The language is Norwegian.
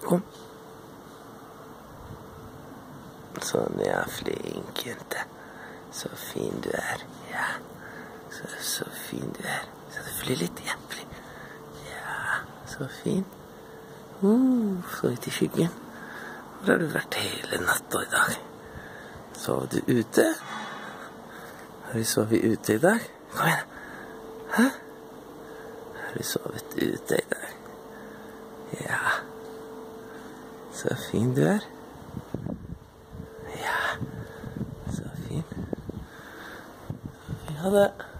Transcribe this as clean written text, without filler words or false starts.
Kom. Sånn, ja, flink jente. Så fin du er. Ja, så fin du er. Så du fly litt, ja, fly. Ja, så fin. Så ut i skyggen. Hvor har du vært hele natta i dag? Sov du ute? Har du sovet ute i dag? Kom igjen. Hæ? Har du sovet ute i dag? Ja. Så fin du er. Ja. Så fin. Ha det.